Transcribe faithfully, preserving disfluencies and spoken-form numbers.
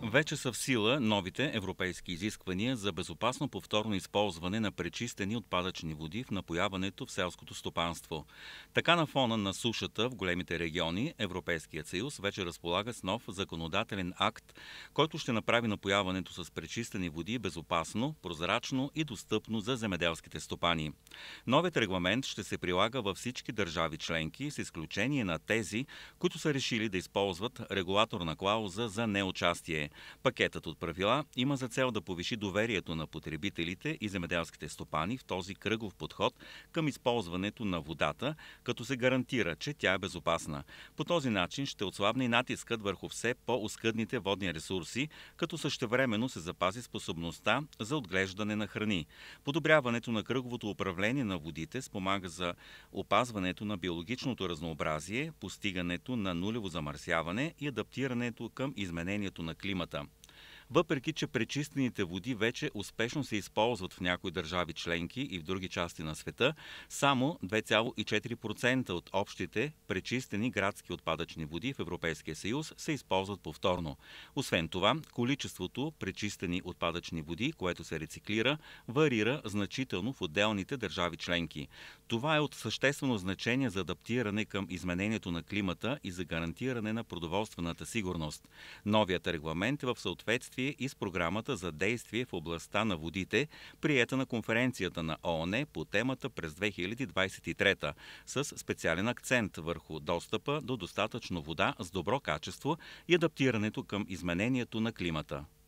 Вече са в сила новите европейски изисквания за безопасно повторно използване на пречистени отпадъчни води в напояването в селското стопанство. Така на фона на сушата в големите региони, Европейският съюз вече разполага с нов законодателен акт, който ще направи напояването с пречистени води безопасно, прозрачно и достъпно за земеделските стопани. Новият регламент ще се прилага във всички държави членки, с изключение на тези, които са решили да използват регулаторна клауза за неучастие. Пакетът от правила има за цел да повиши доверието на потребителите и земеделските стопани в този кръгов подход към използването на водата, като се гарантира, че тя е безопасна. По този начин ще отслабне и натискът върху все по-оскъдните водни ресурси, като същевременно се запази способността за отглеждане на храни. Подобряването на кръговото управление на водите спомага за опазването на биологичното разнообразие, постигането на нулево замърсяване и адаптирането към изменението на климата. Въпреки че пречистените води вече успешно се използват в някои държави членки и в други части на света, само две цяло и четири процента от общите пречистени градски отпадъчни води в Европейския съюз се използват повторно. Освен това, количеството пречистени отпадъчни води, което се рециклира, варира значително в отделните държави членки. Това е от съществено значение за адаптиране към изменението на климата и за гарантиране на продоволствената сигурност. Новият регламент е в съответствие и с програмата за действие в областта на водите, приета на конференцията на ООН по темата през две хиляди двадесет и трета, с специален акцент върху достъпа до достатъчно вода с добро качество и адаптирането към изменението на климата.